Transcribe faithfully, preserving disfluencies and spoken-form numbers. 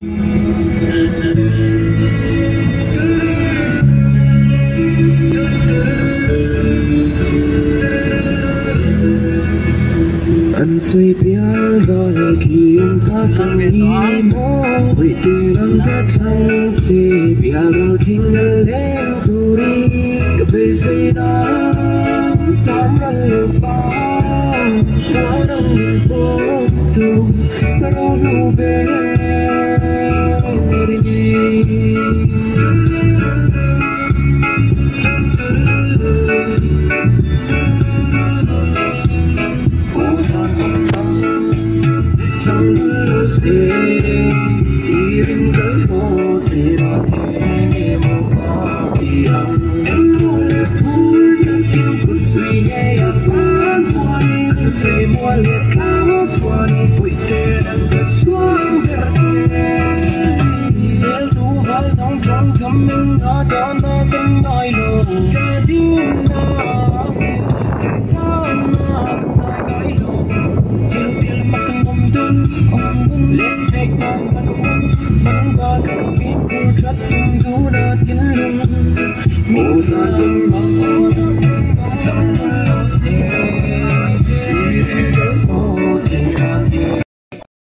Anh suy biar đôi khi ông ta càng nghĩ mô vì từ đang kết thăng si biar thinh lên tu đi cái bề dây đó tám lần lưu phá quá đông nhìn vô tu ta đâu lưu về đi iring kalbo tera ke moga diam mole phul kim kusui ye apan phani se mole kao swani puite ka swang berse sel tu val dong trong coming na da na kan nai lo ka din na ka na ka nai lo kiru pil makan nom dun om lên take down like a woman, mong God, I can be good, trust in you.